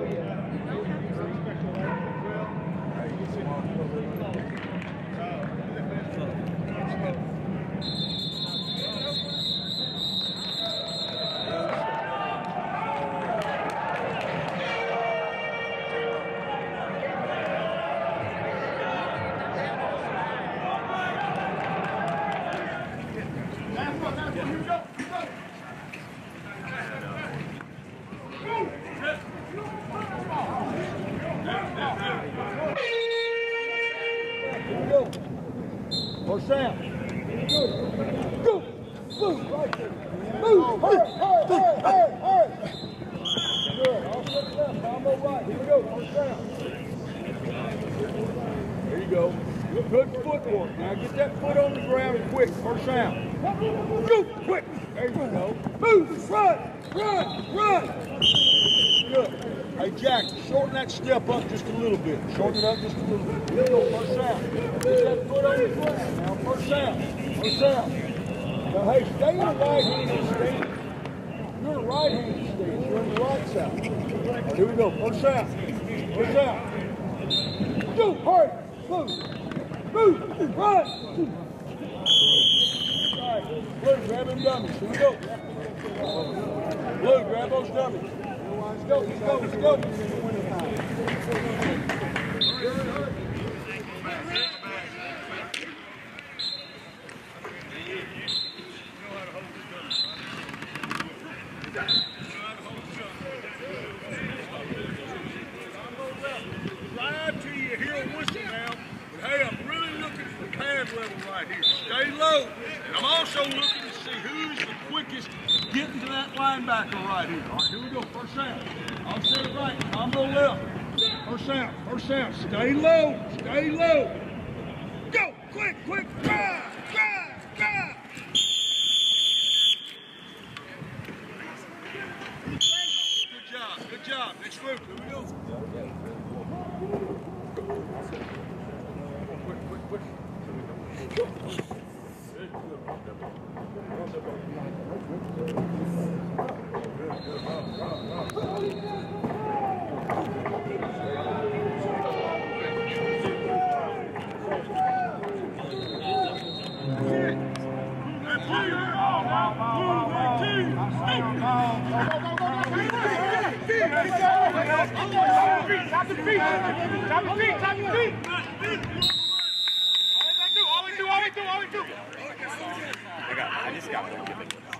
First down. Go. Move. Right there. Move. Hurry. Good. All set left. Combo right. Here we go. First down. There you go. Good footwork. Now get that foot on the ground quick. First down. Go. Quick. There you go. Move. Run. Good. Hey, Jack, shorten that step up just a little bit. Shorten it up just a little bit. Here we go, first down. Get that foot on the ground. Now, first down. Now, hey, stay in the right-handed stance. You're in the right-handed stance. You're on the right side. All right, here we go, first down. Go, hurry. Move. Run. All right, Blue, grab them dummies. Here we go. Blue, grab those dummies. Let's go. Drive till you hear a whistle now, but hey, I'm really looking for pad level right here. Stay low. And I'm also looking to see who's the quickest getting to that linebacker right here. All right, here we go. First down. I'll set it right. Combo left. First down. Stay low. Go. Quick. Drive. Good job. Next move. Here we go. Quick. Top your feet. Always do. I just got one.